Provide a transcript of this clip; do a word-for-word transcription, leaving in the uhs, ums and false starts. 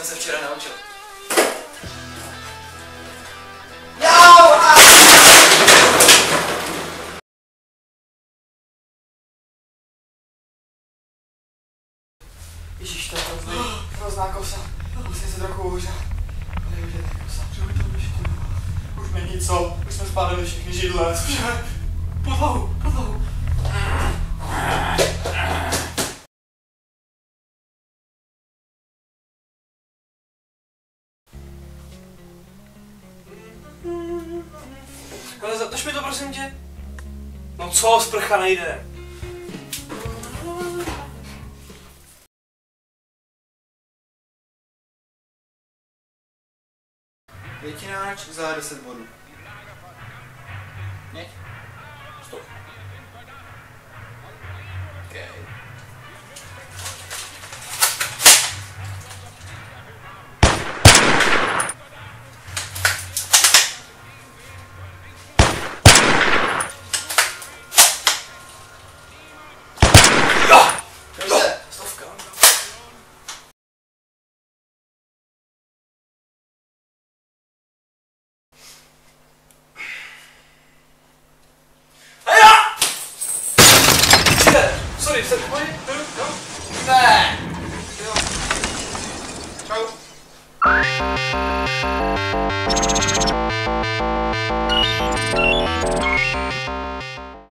se včera naučil. Ježíš, to je hrozný, hrozná kosa. Musím se trochu uhřát. Tady už je ta kosa. Přijde to ještě. Už není co, už jsme spálili všechny židle, cože? Podlahu, podlahu. Ale zatoč mi to, prosím tě. No co, sprcha nejde. Květináč za deset bodů. Měď? Stop. Okay. Sorry, jste v pohodě? Jo? Ne! Jo. Čau.